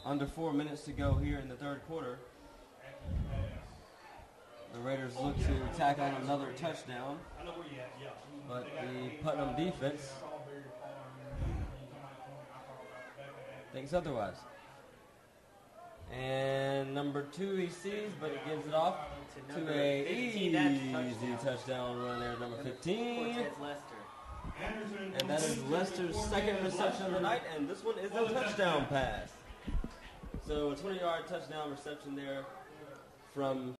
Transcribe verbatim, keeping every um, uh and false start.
Under four minutes to go here in the third quarter. The Raiders look to tack on another touchdown, but the Putnam defense thinks otherwise. And number two he sees, but he gives it off to a easy touchdown run there, number fifteen. And that is Lester's second reception of the night, and this one is a touchdown pass. So a twenty-yard touchdown reception there from